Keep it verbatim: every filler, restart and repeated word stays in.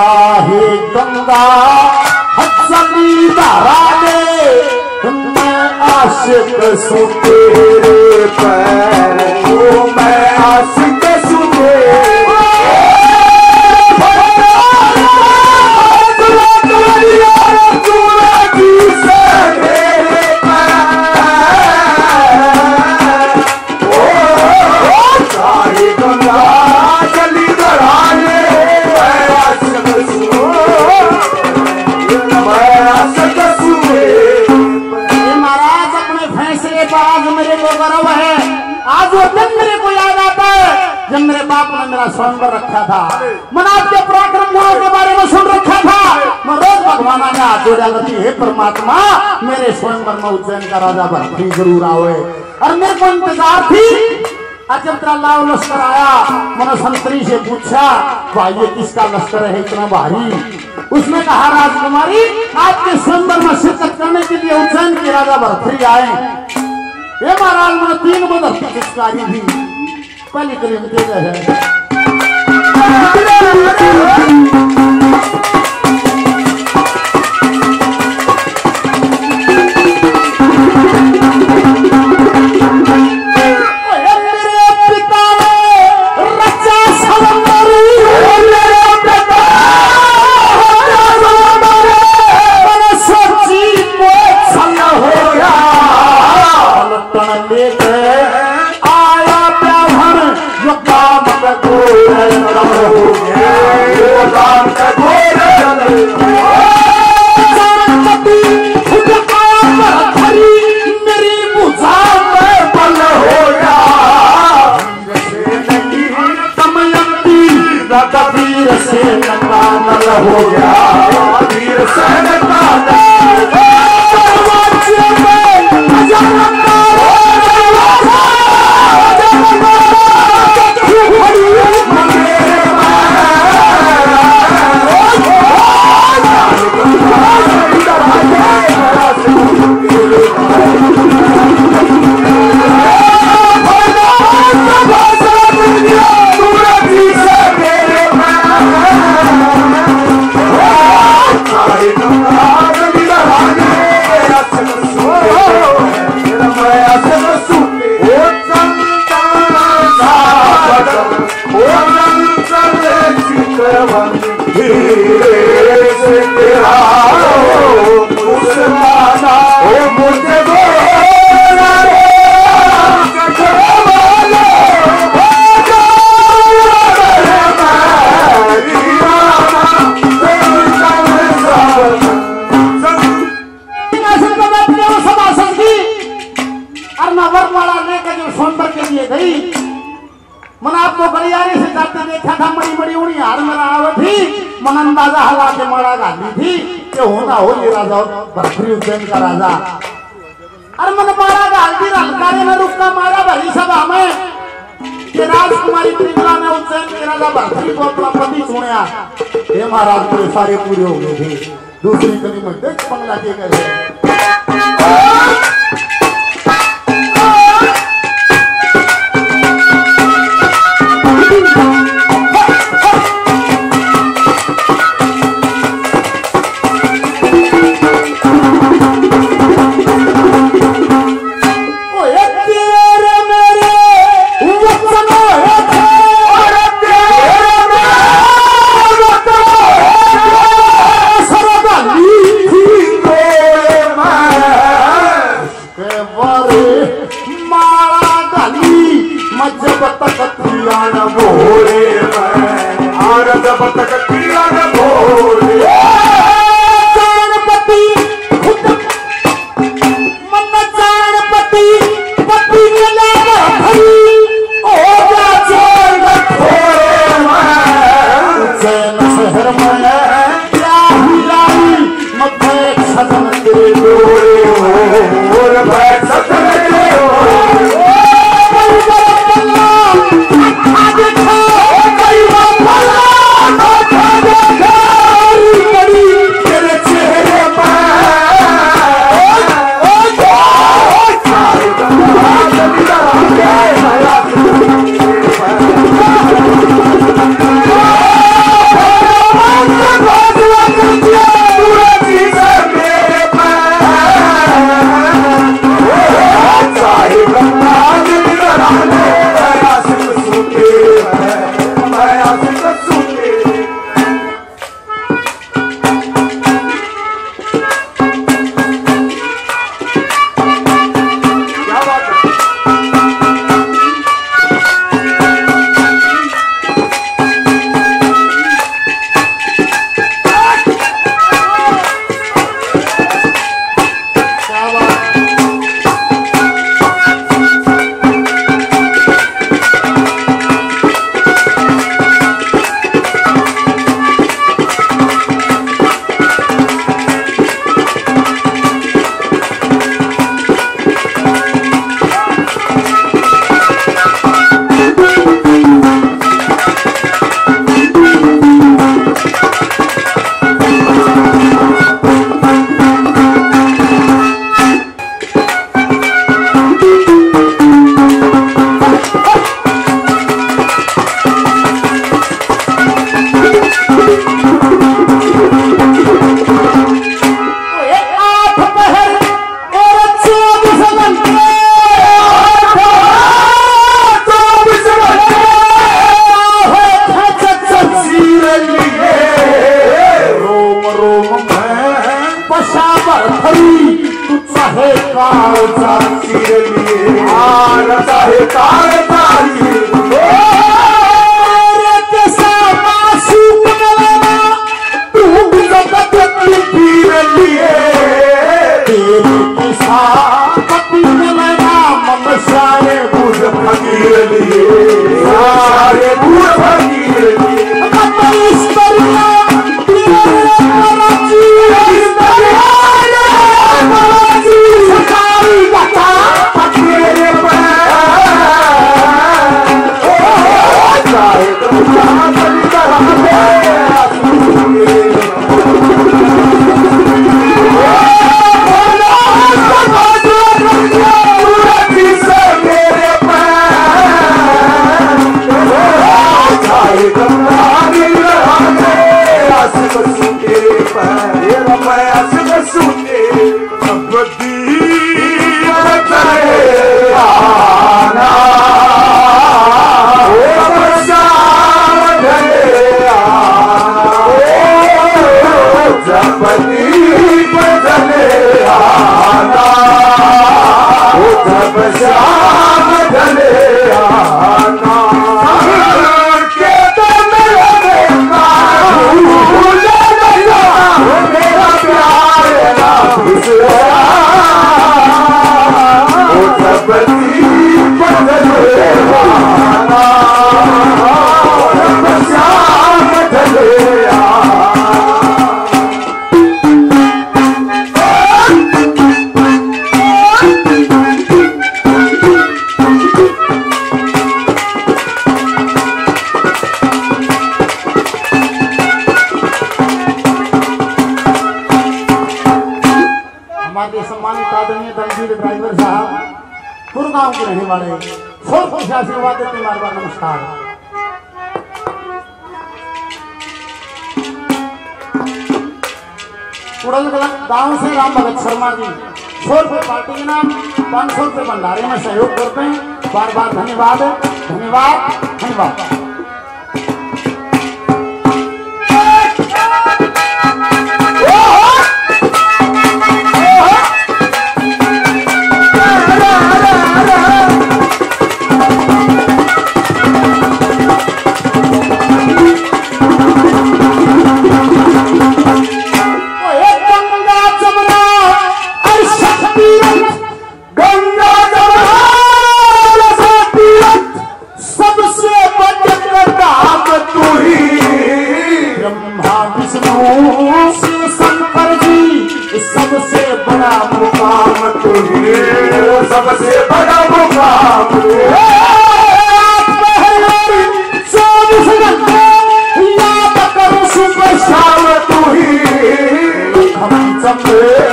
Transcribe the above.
चाहे गंगा हसनी धारा में मैं आशिक सु तेरे पे ओ मैं आशिक सु तेरे जब मेरे बाप ने मेरा स्वयंवर रखा था, मैंने आपके पराक्रम गुणों के बारे में सुन रखा था। मैं रोज भगवान ने हाथ जोड़ा करती है, परमात्मा मेरे स्वयंवर में उज्जैन का राजा भरतरी जरूर आवे। और मेरे को इंतजार थी। आज जब तेरा लाव लश्कर आया, मैंने संतरी से पूछा भाई ये किसका लश्कर है इतना भारी? उसने कहा राजकुमारी आपके स्वयंवर में शिरकत करने के लिए उज्जैन के राजा भरतरी आए। ये महाराज मैंने तीन बदल पिचकारी थी, पहली करीब तेज है। हो गया वीर अंदाजा हला के मारा गाली थी कि होना हो ये राजा भरतरी उज्जैन का राजा। अरे मन मारा गाली हल्कारे में रुकना मारा भरी सभा में कि राजकुमारी त्रिपुरा ने उज्जैन के राजा भरतरी को अपना पति चुनिया। ये महाराज पूरे सारे पूरे हो गए थे। दूसरी कड़ी में देख बंगला के गए Oh, है कालचा चिरलिए रचा है कालचा सारे बूढ़ फकीर लिए सारे बूढ़ फकीर लिए सम्मानित आदरणीय दलवीर ड्राइवर साहब गुरुगांव के रहने वाले सोलपुर से आशीर्वाद देते बार बार नमस्कार। उड़ल गांव से राम भगत शर्मा जी सौ रुपये पार्टी के नाम पाँच सौ रुपये भंडारे में सहयोग करते हैं। बार बार धन्यवाद धन्यवाद धन्यवाद। सबसे बड़ा मुकाम तुम्हें सबसे बड़ा मुकाम याद करो सुबह शाम तू ही हम सब